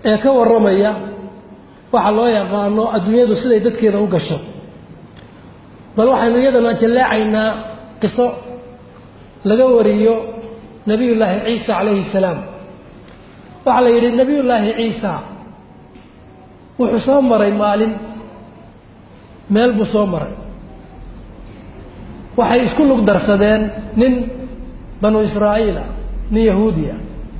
ee ka warramaya waxa loo yaqaano adduunyadu siday dadkeeda u gasho bal waxaynu iyadana jallaacaynaa qiso laga wariyo nabiyullaahi ciisa calayhi salaam waxaa la yidhi nabiyullaahi ciisa wuxuu soo maray maalin meel buu soo maray waxay isku lug darsadeen nin banu israa'iila nin yahuudiya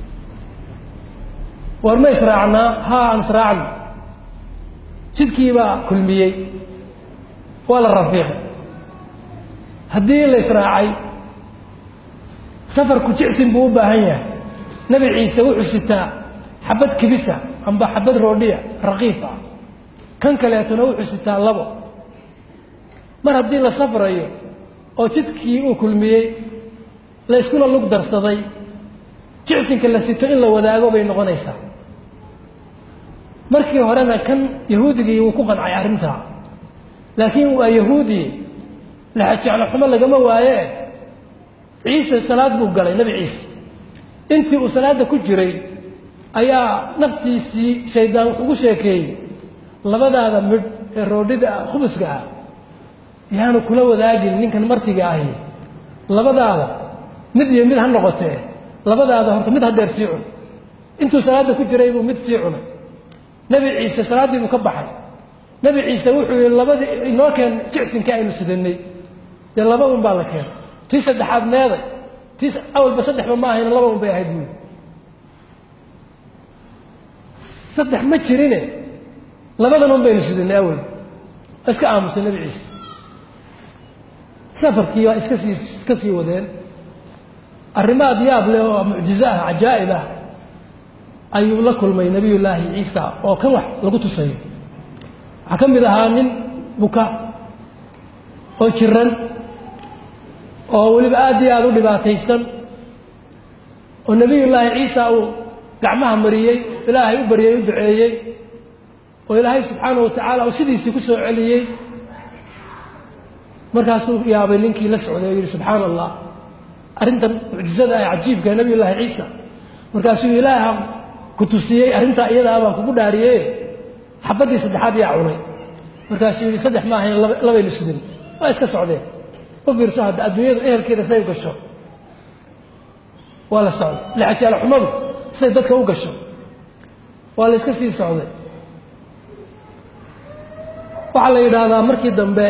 war ma israacnaa haa aan israacno jidkii baa kulmiyey waa la rafiiqay haddii la israacay safarku jicsin buu u baahan yahay nebi ciise wuxuu sitaa xabad kibisa amba xabad roodhiya raqiif ah kan kaleetona wuxuu sitaa labo mar haddii la safrayo oo jidkii uu kulmiyey la iskuna lug darsaday jicsinka la sito in la wadaago bay noqonaysaa markii horena kan yahuudigii wuu ku qancay arrintaa laakiin waa yahuudi laxajeclo xumo lagama waaye ciise salaad buu galay nebi ciise intii uu salaadda ku jiray ayaa naftiisii shaydaan wuxuu ugu sheekeeyey labadaada midh ee roodhida khubuska ah yaanu kula wadaagin ninkan martiga ahi labadaada mid iyo mid ha noqotee labadaada horta mid hadeer sii cun intuu salaadda ku jiray buu mid sii cunay nebi ciise salaaddii buu ka baxay nebi ciise wuxuu yihi labadii inoo keen jicsinkii aynu sidanay dee laba un baa la keenay tii saddexaad meeday tii awalba saddexba ma ahayna laba un bay ahayd buuli saddex ma jirine labadan un baynu sidanay awalba iska aamusay nebi ciise safarkii waa iska sii wadeen arrimo adyaab leh oo mucjizo ah cajaa'ib ah ayuu la kulmay nebiyullaahi ciisa oo kan wax lagu tusayo waxaa ka mid ahaa nin buka oo jiran oo weliba aad iyo aada u dhibaataysan oo nebiyullaahi ciisa uu gacmaha mariyey ilaahay u baryey u duceeyey oo ilaahay subxaanahu watacaala uu sidiisii ku soo celiyey markaasuu yaabay ninkii la socday oo yidhi subxaana allah arrintan mucjizada ah cajiibka nebiyullaahi ciisa markaasuu ilaaha ku tusiyey arrintaa iyadaa baan kugu dhaariye xabaddii saddexaad yaa cunay markaasuu yidhi saddex ma ahayn labaynu sidin waa iska socdeen u fiirso hadda adduunyadu ehelkeeda say u gasho waa la socday laxajaalo xumadu say dadka u gasho waa la iska sii socday waxaa la yidhaahdaa markii dambe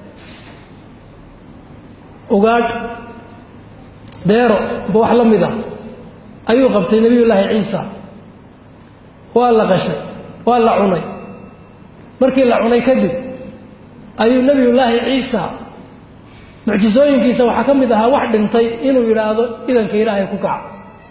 ugaadh beero ba wax la mid ah ayuu qabtay nebiyullaahi ciisa waa la qashay waa la cunay markii la cunay kadib ayuu nebiyullaahi ciisa mucjisooyinkiisa waxaa ka mid ahaa wax dhintay inuu yidhaahdo idanka ilaahay ku kaca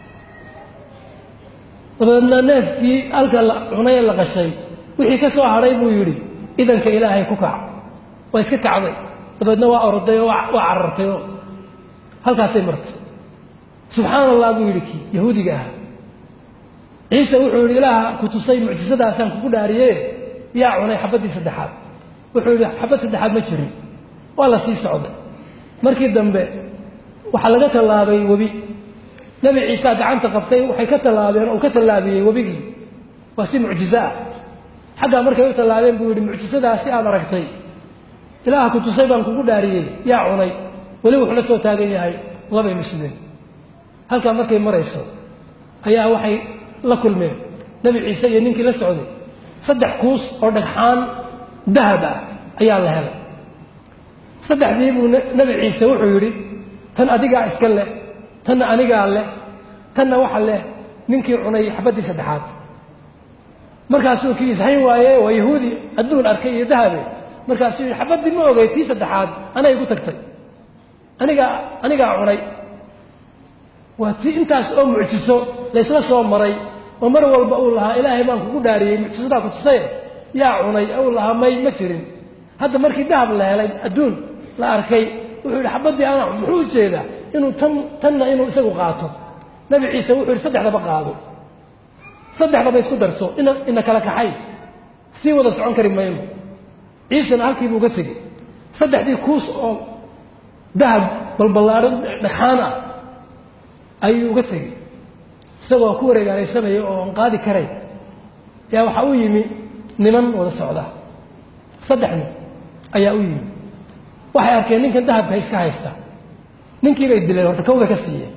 dabeedna neefkii halka la cunay ee la qashay wixii ka soo hadhay buu yidhi idanka ilaahay ku kaca waa iska kacday dabeedna waa orday oo waa carartay oo halkaasay martay subxaana allah buu yidhi kii yahuudiga ahaa ciise wuxuu yidhi ilaaha ku tusay mucjisadaasaan kugu dhaariye yaa cunay xabaddii saddexaad wuxuu yidhi xabad saddexaad ma jirin waa la sii socday markii dambe waxaa laga tallaabay webi nebi ciisa gacanta qabtay waxay ka tallaabeen oo ka tallaabiyey webigii waa si mucjizo ah xaggaa markay u tallaabeen buu yidhi mucjisadaasi aad aragtay ilaaha ku tusay baan kugu dhaariyey yaa cunay weli wuxuu la soo taagan yahay labaynu sideen halkaa markay marayso ayaa waxay la kulmeen nebi ciise iyo ninkii la socday saddex kuus oo dhagxaan dahab ah ayaa la helay saddexdii buu nebi ciise wuxuu yidhi tan adigaa iska leh tanna anigaa leh tanna waxa leh ninkii cunay xabaddii saddexaad markaasuu kii ishayn waaye waa yahuudi adduun arkay iyo dahabe markaasuu yidhi xabaddii ma ogay tii saddexaad anay igu tagtay anigaa cunay waa tii intaas oo mucjiso laysla soo maray oo mar walba uu lahaa ilaahay baan kugu dhaariyey mucjisadaa ku tusaye yaa cunay uu lahaa may ma jirin hadda markii dahab la helay adduun la arkay wuxuu yidhi xabaddii ana muxuu ujeedaa inuu tanna inuu isagu qaato nebi ciise wuxuu yidhi saddexdaba qaado saddexdaba isku darso ina kala kaxay sii wada socon kari mayno ciisena halkii buu uga tegey saddexdii kuus oo dahab balballaaro dhagxaan ah ayuu uga tegey isagoo ku wareegaalaysanaya oo aan qaadi karayn yaa waxaa u yimi niman wada socda 3 nin ayaa u yimi waxay arkeen ninkan dahabka iska haysta ninkii bay dileen horta kowda ka siiyeen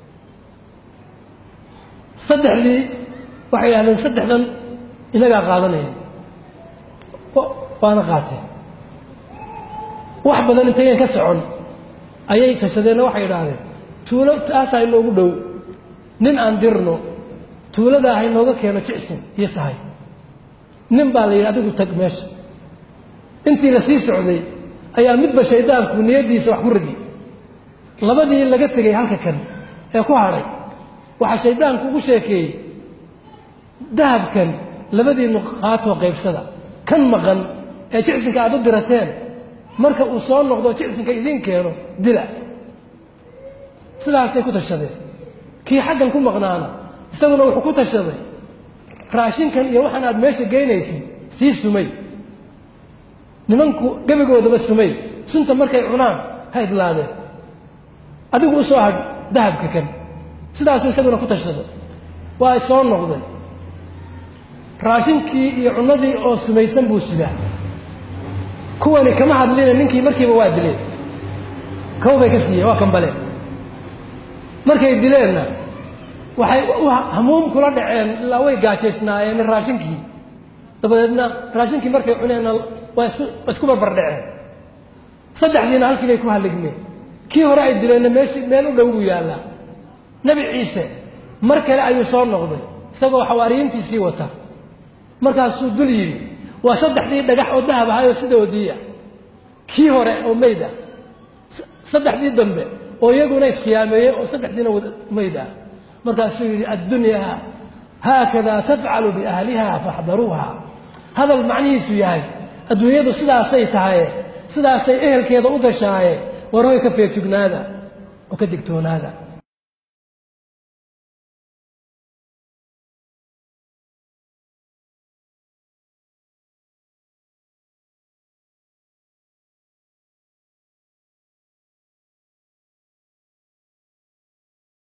3dii waxay yidhahdeen 3dan inagaa qaadanaya waana qaateen wax badan intayan ka socon ayay tashadeenna waxay yidhaahdeen tuulo taasaa inoogu dhow nin aan dirno tuuladaa ha inooga keeno jicsin iyo sahay nin baa la yidhi adigu tag meesha intii la sii socday ayaa midba shaydaanku niyaddiisa wax ku ridi labadii laga tegey halka kan ee ku hadhay waxaa shaydaanku ugu sheekeeyey dahabkan labadiinnu qaatoo qaybsada kan maqan ee jicsinka aad u dirateen marka uu soo noqdo jicsinka idiin keeno dila sidaasay ku tashadeen kii xaggan ku maqnaana isaguna wuxuu ku tashaday raashinkan iyo waxaan aad meesha geynaysid sii sumay nimanku gebigoodaba sumay sunta markay cunaan ha idlaadeen adigu u soo hadh dahabka kan sidaasuu isaguna ku tashaday waa soo noqday raashinkii iyo cunadii oo sumaysan buu sidaa kuwani kama hadlina ninkii markiiba waa dileen kow bay ka siiyeen waa kambaleen markay dileenna waxay hamuum kula dhaceen ilaa way gaajaysnaayeen raashinkii dabadeedna raashinkii markay cuneenna waa isku barbar dhaceen 3diina halkii bay ku halligmeen kii hore ay dileenna meel u dhow buu yaallaa nebi ciise mar kale ayuu soo noqday isagoo xawaariyiintiisii wata markaasuu dul yimi waa 3dii dhagax oo dahab ahayoo sidoodiiya kii hore oo meyd ah 3dii dambe oo iyaguna isqiyaameeyey oo 3diina wada meyd ah markaasuu yidhi addunyaa haakadaa tafcalu biahliha faxdaruuha hadal macnihiisu yahay adduunyadu sidaasay tahaye sidaasay ehelkeeda u gashaaye war hoy ka feejignaada oo ka digtoonaada